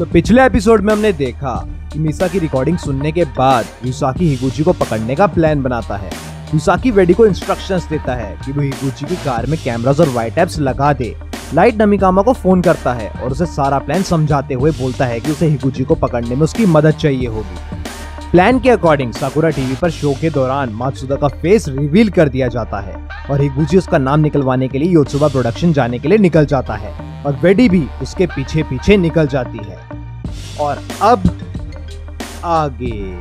तो पिछले एपिसोड में हमने देखा कि मिसा की रिकॉर्डिंग सुनने के बाद युसाकी हिगुची को पकड़ने का प्लान बनाता है। युसाकी वेडी को इंस्ट्रक्शंस देता है कि वो हिगुची की कार में कैमरास और वाइट एप्स लगा दे। लाइट नमिकामा को फोन करता है और उसे सारा प्लान समझाते हुए बोलता है कि उसे हिगुची को पकड़ने में उसकी मदद चाहिए होगी। प्लान के अकॉर्डिंग साकुरा टीवी पर शो के दौरान मात्सुदा का फेस रिवील कर दिया जाता है और हिगुची उसका नाम निकलवाने के लिए योत्सुबा प्रोडक्शन जाने के लिए निकल जाता है और वेडी भी उसके पीछे पीछे निकल जाती है। और अब आगे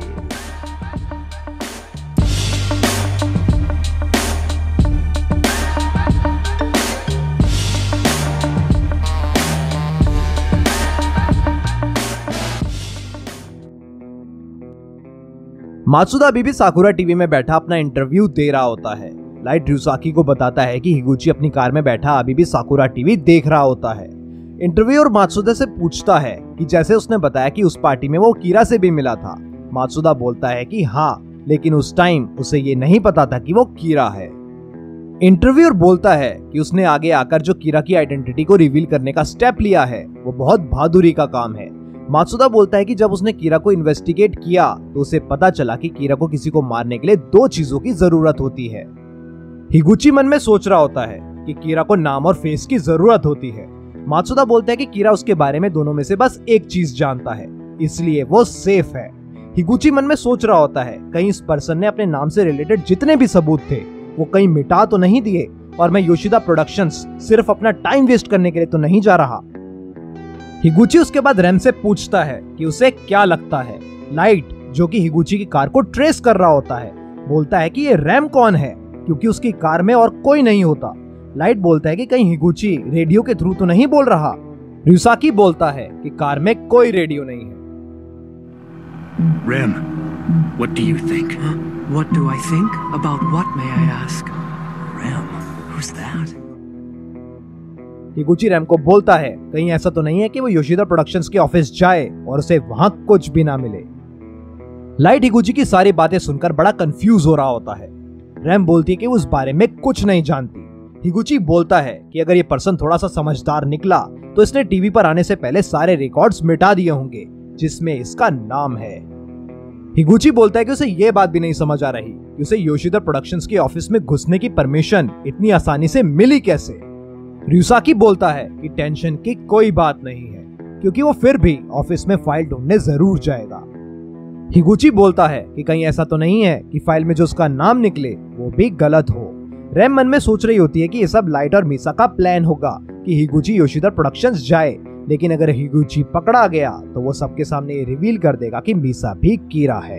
मात्सुदा अभी भी साकुरा टीवी में बैठा अपना इंटरव्यू दे रहा होता है। लाइट युसाकी को बताता है कि हिगुची अपनी कार में बैठा अभी भी साकुरा टीवी देख रहा होता है। इंटरव्यूअर मात्सुदा से पूछता है कि जैसे उसने बताया कि उस पार्टी में वो कीरा से भी मिला था। मात्सुदा बोलता है कि हाँ, लेकिन उस टाइम उसे ये नहीं पता था कि वो कीरा है। इंटरव्यूअर बोलता है कि उसने आगे आकर जो कीरा की आइडेंटिटी को रिवील करने का स्टेप लिया है वो बहुत बहादुरी का काम है। मात्सुदा बोलता है कि जब उसने कीरा को इन्वेस्टिगेट किया तो उसे पता चला कि कीरा को किसी को मारने के लिए दो चीजों की जरूरत होती है। हिगुची मन में सोच रहा होता है कि कीरा को नाम और फेस की जरूरत होती है। मात्सुदा बोलता है कि कीरा उसके बारे में दोनों में से बस एक चीज जानता है, इसलिए वो सेफ है। हिगुची मन में सोच रहा होता है कहीं इस पर्सन ने अपने नाम से रिलेटेड जितने भी सबूत थे वो कहीं मिटा तो नहीं दिए और मैं योशिदा प्रोडक्शंस सिर्फ अपना टाइम वेस्ट करने के लिए तो नहीं जा रहा। हिगुची उसके बाद रैम से पूछता है कि उसे क्या लगता है। लाइट, जो कि हिगुची की कार को ट्रेस कर रहा होता है, बोलता है कि ये रैम कौन है क्योंकि उसकी कार में और कोई नहीं होता। लाइट बोलता है कि कहीं हिगुची रेडियो के थ्रू तो नहीं बोल रहा। युसाकी बोलता है कि कार में कोई रेडियो नहीं है। Rem, what do you think? What do I think? About what, may I ask? Rem, who's that? Higuchi Rem को बोलता है कहीं ऐसा तो नहीं है कि वो योशिदा प्रोडक्शंस के ऑफिस जाए और उसे वहां कुछ भी ना मिले। लाइट हिगुची की सारी बातें सुनकर बड़ा कंफ्यूज हो रहा होता है। रैम बोलती है कि वो उस बारे में कुछ नहीं जानती। हिगुची बोलता है कि अगर ये पर्सन थोड़ा सा समझदार निकला तो इसने टीवी पर आने से पहले सारे रिकॉर्ड्स मिटा दिए होंगे जिसमें इसका नाम है। हिगुची बोलता है कि उसे ये बात भी नहीं समझ आ रही कि उसे योशिदा प्रोडक्शंस के ऑफिस में घुसने की परमिशन इतनी आसानी से मिली कैसे। युसाकी बोलता है कि टेंशन की कोई बात नहीं है क्योंकि वो फिर भी ऑफिस में फाइल ढूंढने जरूर जाएगा। हिगुची बोलता है कि कहीं ऐसा तो नहीं है कि फाइल में जो उसका नाम निकले वो भी गलत हो। रैम मन में सोच रही होती है कि ये सब लाइट और मिसा का प्लान होगा कि हिगुची योशिदा प्रोडक्शंस जाए, लेकिन अगर हिगुची पकड़ा गया तो वो सबके सामने ये रिवील कर देगा कि मिसा भी कीरा है।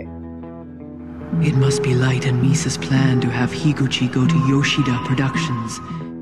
It must be Light and Misa's plan to have Higuchi go to Yoshida Productions.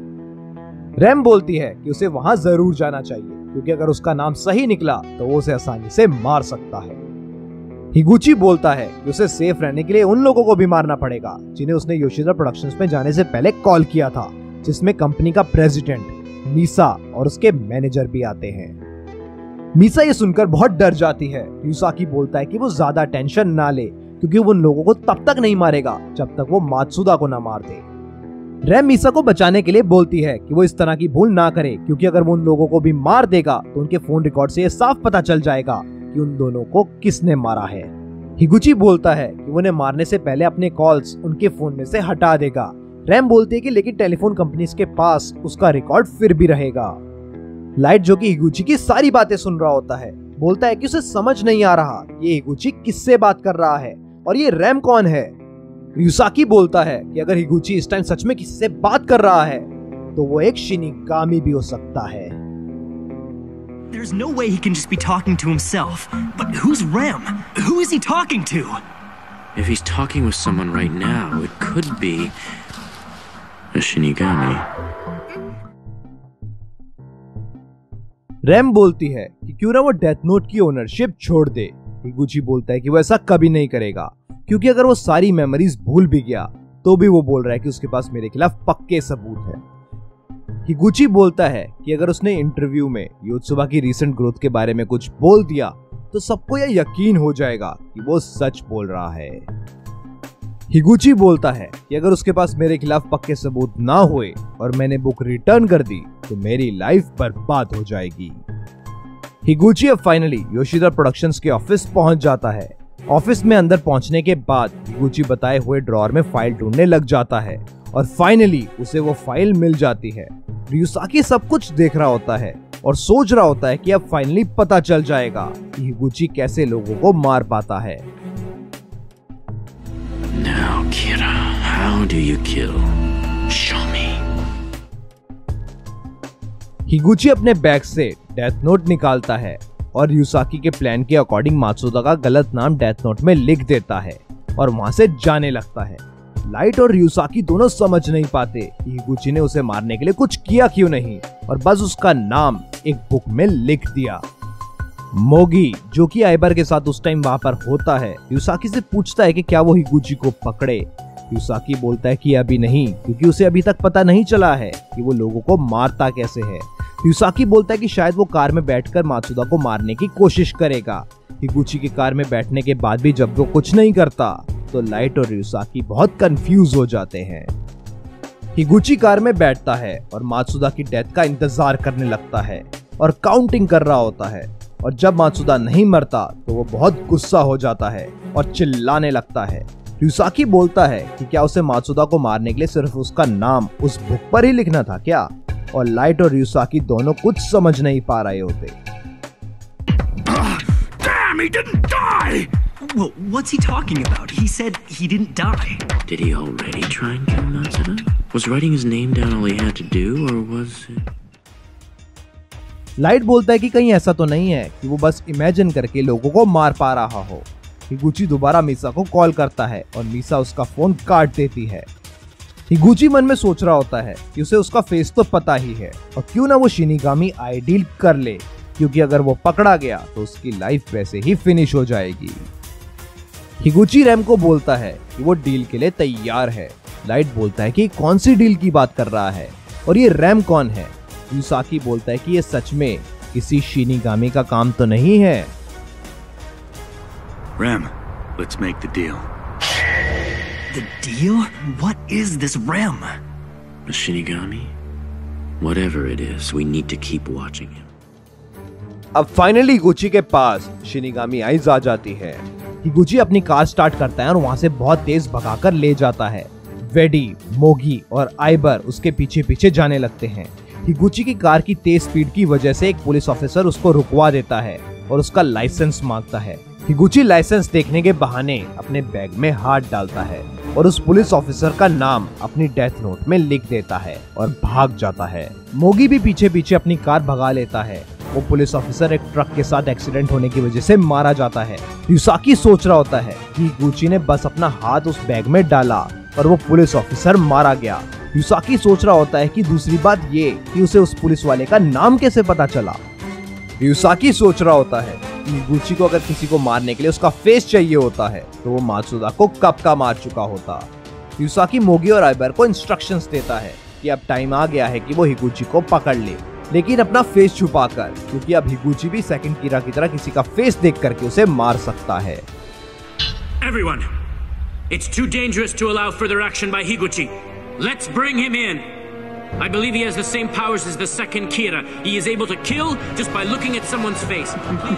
Rem बोलती है कि उसे वहां जरूर जाना चाहिए क्योंकि अगर उसका नाम सही निकला तो वो उसे आसानी से मार सकता है। हिगुची बोलता है कि उसे सेफ रहने के लिए उन लोगों को भी मारना पड़ेगा जिन्हें उसने योशिदा प्रोडक्शंस में जाने से पहले कॉल किया था, जिसमें कंपनी का प्रेसिडेंट, मिसा और उसके मैनेजर भी आते हैं। मिसा ये सुनकर बहुत डर जाती है। युसाकी बोलता है कि वो ज्यादा टेंशन ना ले क्योंकि वो उन लोगों को तब तक नहीं मारेगा जब तक वो मात्सुदा को ना मार दे। रैम मिसा को बचाने के लिए बोलती है कि वो इस तरह की भूल ना करे क्योंकि अगर वो उन लोगों को भी मार देगा तो उनके फोन रिकॉर्ड से ये साफ पता चल जाएगा कि उन दोनों को किसने मारा है। हिगुची बोलता है कि वो उन्हें मारने से पहले अपने कॉल्स उनके फोन में से हटा देगा। रैम बोलती है कि लेकिन टेलीफोन कंपनीज के पास उसका रिकॉर्ड फिर भी रहेगा। लाइट, जो कि हिगुची की सारी बातें सुन रहा होता है, बोलता है कि उसे समझ नहीं आ रहा ये हिगुची किससे बात कर रहा है और ये रैम कौन है। युसाकी बोलता है कि अगर हिगुची इस टाइम सच में किसी से बात कर रहा है तो वो एक शिनिगामी भी हो सकता है। There's no way he can just be talking to himself. But who's Rem? Who is he talking to? If he's talking with someone right now, it could be a Shinigami. Rem बोलती है कि क्यों ना वो death note की ownership छोड़ दे। Higuchi बोलता है कि वो ऐसा कभी नहीं करेगा क्योंकि अगर वो सारी मेमोरीज भूल भी गया तो भी वो बोल रहा है कि उसके पास मेरे खिलाफ पक्के सबूत है। हिगुची बोलता है कि अगर उसने इंटरव्यू में योत्सुबा की रीसेंट ग्रोथ के बारे में कुछ बोल दिया तो सबको यह यकीन हो जाएगा कि वो सच बोल रहा है। हिगुची बोलता है कि अगर उसके पास मेरे खिलाफ पक्के सबूत ना हुए और मैंने बुक रिटर्न कर दी तो मेरी लाइफ बर्बाद हो जाएगी। हिगुची अब फाइनली योशिदा प्रोडक्शंस के ऑफिस पहुंच जाता है। ऑफिस में अंदर पहुंचने के बाद हिगुची बताए हुए ड्रॉअर में फाइल ढूंढने लग जाता है और फाइनली उसे वो फाइल मिल जाती है। ryusaki सब कुछ देख रहा होता है और सोच रहा होता है कि अब फाइनली पता चल जाएगा कि हिगुची कैसे लोगों को मार पाता है। Now, Kira, how do you kill? Show me. Higuchi अपने बैग से डेथ नोट निकालता है और ryusaki के प्लान के अकॉर्डिंग मात्सुदा का गलत नाम डेथ नोट में लिख देता है और वहां से जाने लगता है। लाइट और ryusaki दोनों समझ नहीं पाते कि हिगुची ने उसे मारने के लिए कुछ किया क्यों नहीं और बस उसका नाम एक बुक में लिख दिया। मोगी जो कि आइबर के साथ उस टाइम वहां पर होता है, ryusaki से पूछता है कि क्या वो हिगुची को पकड़े। ryusaki बोलता है कि अभी नहीं, क्योंकि उसे अभी तक पता नहीं चला है कि वो लोगों को मारता कैसे है। ryusaki बोलता है कि शायद वो कार में बैठकर मात्सुदा को मारने की कोशिश करेगा। हिगुची की कार में बैठने के बाद भी जब वो कुछ नहीं करता तो लाइट और ryusaki बहुत कंफ्यूज हो जाते हैं। हिगुची कार में बैठता है और मात्सुदा की डेथ का इंतजार करने लगता है और काउंटिंग कर रहा होता है और जब मात्सुदा नहीं मरता तो वो बहुत गुस्सा हो जाता है और चिल्लाने लगता है। ryusaki बोलता है कि क्या उसे मात्सुदा को मारने के लिए सिर्फ उसका नाम उस बुक पर ही लिखना था क्या, और लाइट और ryusaki दोनों कुछ समझ नहीं पा रहे होते। Damn, he didn't die! Well, what's he talking about? He said he didn't die. Did he already try and kill Matsuda? Was writing his name down all he had to do, or was it? Light बोलता है कि कहीं ऐसा तो नहीं है कि वो बस इमेजिन करके लोगों को मार पा रहा हो। हिगुची दोबारा मीसा को कॉल करता है और मीसा उसका फोन काट देती है। हिगुची मन में सोच रहा होता है कि उसे उसका फेस तो पता ही है और क्यों ना वो शिनिगामी आइडियल कर ले, क्योंकि अगर वो पकड़ा गया तो उसकी लाइफ वैसे ही फिनिश हो जाएगी। हिगुची रैम को बोलता है कि वो डील के लिए तैयार है। लाइट बोलता है कि कौन सी डील की बात कर रहा है और ये रैम कौन है। ryusaki बोलता है कि ये सच में किसी शिनिगामी का काम तो नहीं है। Rem, let's make the deal. The deal? What is this Rem? A Shinigami? Whatever it is, we need to keep watching him. अब फाइनली हिगुची के पास शिनिगामी आइज आ जाती है। हिगुची अपनी कार स्टार्ट करता है और वहां से बहुत तेज भगाकर ले जाता है। वेडी, मोगी और आइबर उसके पीछे पीछे जाने लगते हैं। हिगुची की कार की तेज स्पीड की वजह से एक पुलिस ऑफिसर उसको रुकवा देता है और उसका लाइसेंस मांगता है। हिगुची लाइसेंस देखने के बहाने अपने बैग में हाथ डालता है और उस पुलिस ऑफिसर का नाम अपनी डेथ नोट में लिख देता है और भाग जाता है। मोगी भी पीछे पीछे अपनी कार भगा लेता है। वो पुलिस ऑफिसर एक ट्रक के साथ एक्सीडेंट होने की वजह से मारा जाता है। ryusaki सोच रहा होता है कि हिगुची ने बस अपना हाथ उस बैग में डाला और वो पुलिस ऑफिसर मारा गया। ryusaki सोच रहा होता है कि दूसरी बात ये कि उसे उस पुलिस वाले का नाम कैसे पता चला। ryusaki सोच रहा होता है कि हिगुची को अगर किसी को मारने के लिए उसका फेस चाहिए होता है तो वो मात्सुदा को कब का मार चुका होता। ryusaki मोगी और आइबर को इंस्ट्रक्शंस देता है कि अब टाइम आ गया है कि वो हिगुची को पकड़ ले, लेकिन अपना फेस छुपाकर, क्योंकि अब हिगुची भी सेकंड कीरा की तरह किसी का फेस देख करके उसे मार सकता है। Everyone, it's too dangerous to allow further action by Higuchi. Let's bring him in. I believe he has the same powers as the second Kira. He is able to kill just by looking at someone's face.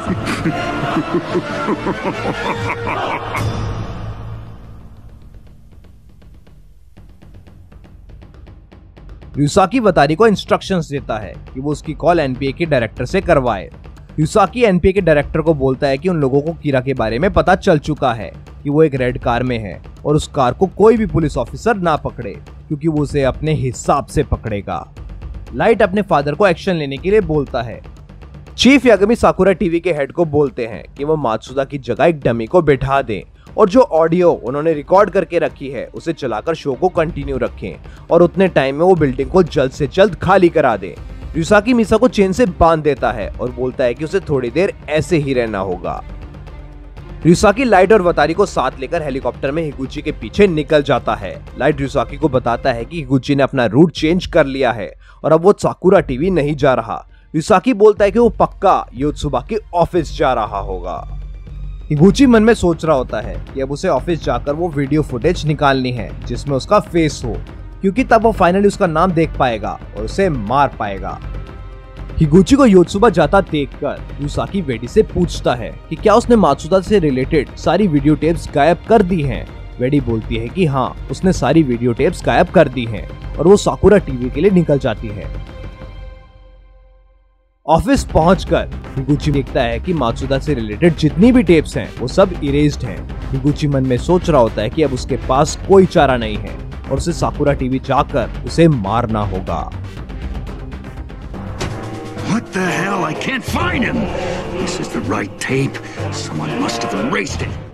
ryusaki वतारी को instructions देता है कि वो उसकी call NPA के director से करवाए। ryusaki NPA के डायरेक्टर को बोलता है कि उन लोगों को कीरा के बारे में पता चल चुका है कि वो एक रेड कार में है और उस कार को कोई भी पुलिस ऑफिसर ना पकड़े, क्योंकि वो उसे अपने हिसाब से पकड़ेगा। लाइट अपने फादर को एक्शन लेने के लिए बोलता है। चीफ यागमी साकुरा टीवी के हेड को बोलते हैं कि वो मात्सुदा की जगह एक डमी को बिठा दें और जो ऑडियो उन्होंने रिकॉर्ड करके रखी है उसे चलाकर शो को कंटिन्यू रखें और उतने टाइम में वो बिल्डिंग को जल्द से जल्द खाली करा दें। ryusaki मीसा को चेन से बांध देता है और बोलता है कि उसे थोड़ी देर ऐसे ही रहना होगा। ryusaki लाइट और वतारी को साथ लेकर हेलीकॉप्टर में हिगुची के पीछे निकल जाता है। लाइट ryusaki को बताता है कि हिगुची ने अपना रूट चेंज कर लिया है और अब वो साकुरा टीवी नहीं जा रहा। ryusaki बोलता है कि वो पक्का योत्सुबा के ऑफिस जा रहा होगा। हिगुची मन में सोच रहा होता है कि अब उसे ऑफिस जाकर वो वीडियो फुटेज निकालनी है जिसमें उसका फेस हो, क्योंकि तब वो फाइनली उसका नाम देख पाएगा और उसे मार पाएगा। हिगुची को योत्सुबा जाता देखकर युसाकी वेडी से पूछता है कि क्या उसने मात्सुदा से रिलेटेड सारी वीडियो टेप्स गायब कर दी हैं। वेडी बोलती है कि हाँ, उसने सारी वीडियो टेप्स गायब कर दी हैं और वो साकुरा टीवी के लिए निकल जाती है। ऑफिस पहुंचकर हिगुची देखता है कि मात्सुदा से रिलेटेड जितनी भी टेप्स हैं वो सब इरेज्ड हैं। हिगुची मन में सोच रहा होता है कि अब उसके पास कोई चारा नहीं है और उसे साकुरा टीवी जाकर उसे मारना होगा। What the hell? I can't find him. This is the right tape. Someone must have erased it.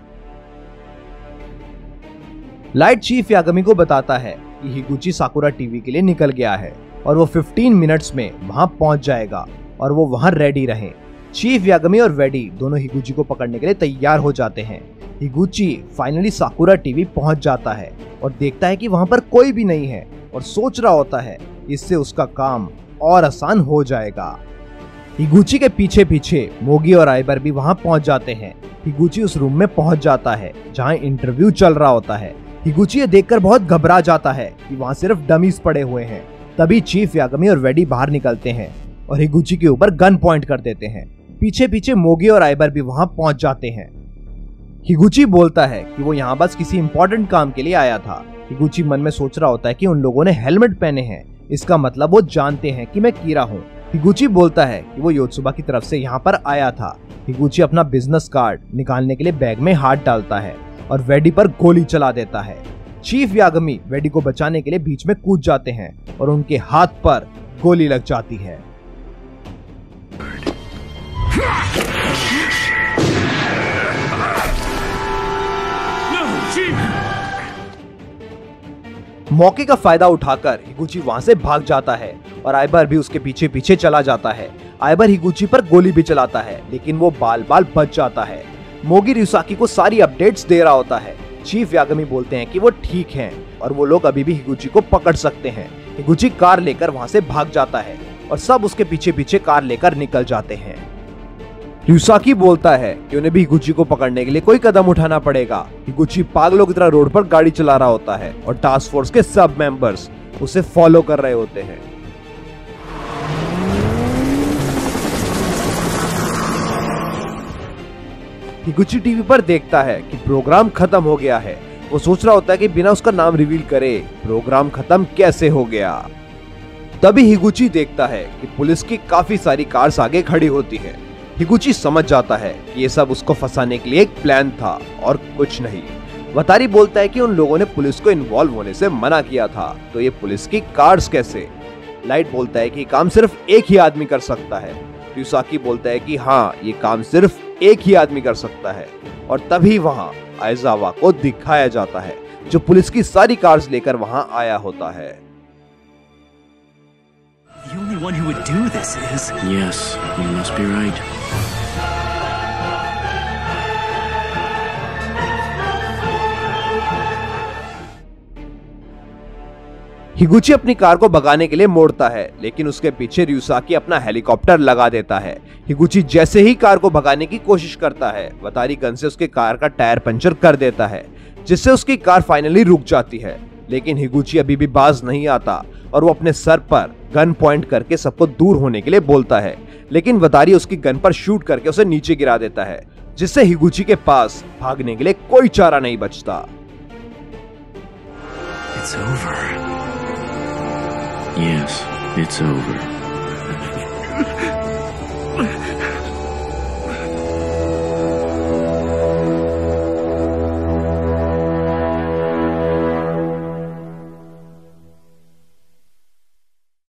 Light chief Yagami को बताता है कि हिगुची साकुरा टीवी के लिए निकल गया है और वो 15 मिनट्स में वहां पहुंच जाएगा और वो वहां रेडी रहे। चीफ यागमी और वेडी दोनों हिगुची को पकड़ने के लिए तैयार हो जाते हैं। हिगुची फाइनली साकुरा टीवी पहुंच जाता है और देखता है कि वहां पर कोई भी नहीं है और सोच रहा होता है इससे उसका काम और आसान हो जाएगा। हिगुची के पीछे पीछे मोगी और आइबर भी वहां पहुंच जाते हैं। हिगुची उस रूम में पहुंच जाता है जहां इंटरव्यू चल रहा होता है। हिगुची ये देखकर बहुत घबरा जाता है कि वहां सिर्फ डमीज पड़े हुए हैं। तभी चीफ यागमी और वेडी बाहर निकलते हैं और हिगुची के ऊपर गन पॉइंट कर देते हैं। पीछे पीछे मोगी और आइबर भी वहां पहुंच जाते हैं। हिगुची बोलता है कि वो यहाँ बस किसी इंपॉर्टेंट काम के लिए आया था। हिगुची मन में सोच रहा होता है कि उन लोगों ने हेलमेट पहने हैं, इसका मतलब वो जानते हैं कि मैं कीरा हूँ। हिगुची बोलता है कि वो योत्सुबा की तरफ से यहाँ पर आया था। हिगुची अपना बिजनेस कार्ड निकालने के लिए बैग में हाथ डालता है और वेडी पर गोली चला देता है। चीफ यागमी वेडी को बचाने के लिए बीच में कूद जाते हैं और उनके हाथ पर गोली लग जाती है। मौके का फायदा उठाकर हिगुची वहां से भाग जाता है और आइबर भी उसके पीछे पीछे चला जाता है। आइबर हिगुची पर गोली भी चलाता है लेकिन वो बाल बाल बच जाता है। मोगी युसाकी को सारी अपडेट्स दे रहा होता है। चीफ यागमी बोलते हैं कि वो ठीक हैं और वो लोग अभी भी हिगुची को पकड़ सकते हैं। हिगुची कार लेकर वहां से भाग जाता है और सब उसके पीछे पीछे कार लेकर निकल जाते हैं। युसाकी बोलता है कि उन्हें भी हिगुची को पकड़ने के लिए कोई कदम उठाना पड़ेगा। हिगुची पागलों की तरह रोड पर गाड़ी चला रहा होता है और टास्क फोर्स के सब मेंबर्स उसे फॉलो कर रहे होते हैं। हिगुची टीवी पर देखता है कि प्रोग्राम खत्म हो गया है। वो सोच रहा होता है कि बिना उसका नाम रिवील करे प्रोग्राम खत्म कैसे हो गया। तभी हिगुची देखता है कि पुलिस की काफी सारी कार्स आगे खड़ी होती है। हिगुची समझ जाता है कि ये सब उसको फंसाने के लिए एक प्लान था और कुछ नहीं। वतारी बोलता है कि उन लोगों ने पुलिस को इन्वॉल्व होने से मना किया था, तो ये पुलिस की कार्स कैसे? लाइट बोलता है कि काम सिर्फ एक ही आदमी कर सकता है। युसाकी बोलता है कि हाँ, ये काम सिर्फ एक ही आदमी कर सकता है। और तभी वहाँ आइजावा को दिखाया जाता है जो पुलिस की सारी कार्स लेकर वहाँ आया होता है। The only one who would do this is... Yes, you must be right. Higuchi अपनी कार को भगाने के लिए मोड़ता है लेकिन उसके पीछे युसाकी अपना हेलीकॉप्टर लगा देता है। हिगुची जैसे ही कार को भगाने की कोशिश करता है, वतारी गन से उसके कार का टायर पंचर कर देता है जिससे उसकी कार फाइनली रुक जाती है। लेकिन हिगुची अभी भी बाज नहीं आता और वो अपने सर पर गन पॉइंट करके सबको दूर होने के लिए बोलता है, लेकिन वतारी उसकी गन पर शूट करके उसे नीचे गिरा देता है जिससे हिगुची के पास भागने के लिए कोई चारा नहीं बचता। It's over. Yes, it's over.